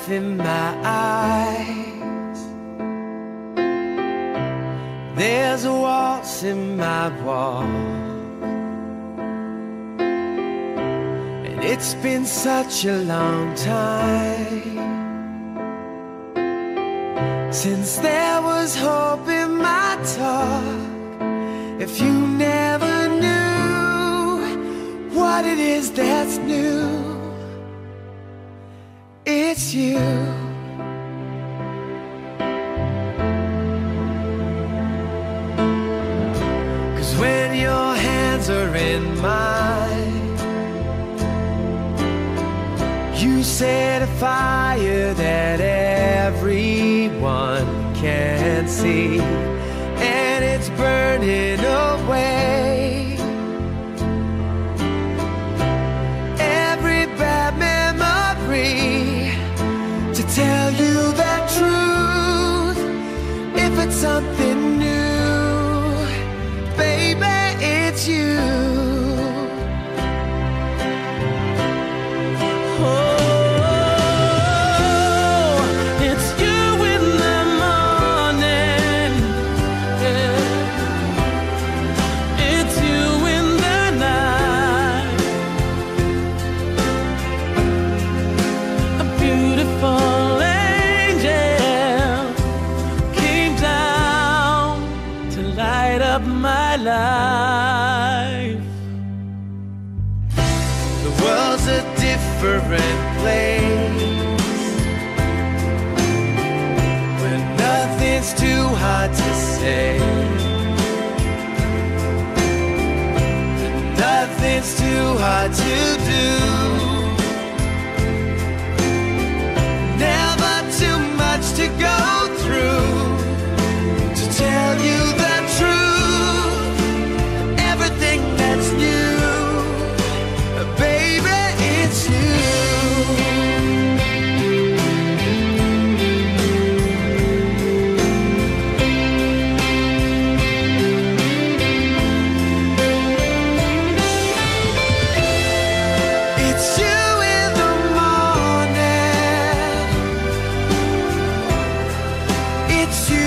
life in my eyes. There's a waltz in my walk, and it's been such a long time since there was hope in my talk. If you never knew what it is that's new, it's you. Cause when your hands are in mine, you set a fire that everyone can see, and it's burning away every bad memory. To tell you the truth, if it's something new, baby, it's you. My life. The world's a different place, where nothing's too hard to say, and nothing's too hard to do. Never too much to go through to tell you the truth. That's new, baby, it's you. It's you in the morning, it's you